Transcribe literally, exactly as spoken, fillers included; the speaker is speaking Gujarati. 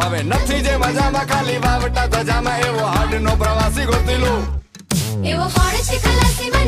હવે નથી જે મજામાં ખાલી વાવટા ધજામાં એવો હાડ નો પ્રવાસી ગોતી લો એવો હોડ છે ખલાસી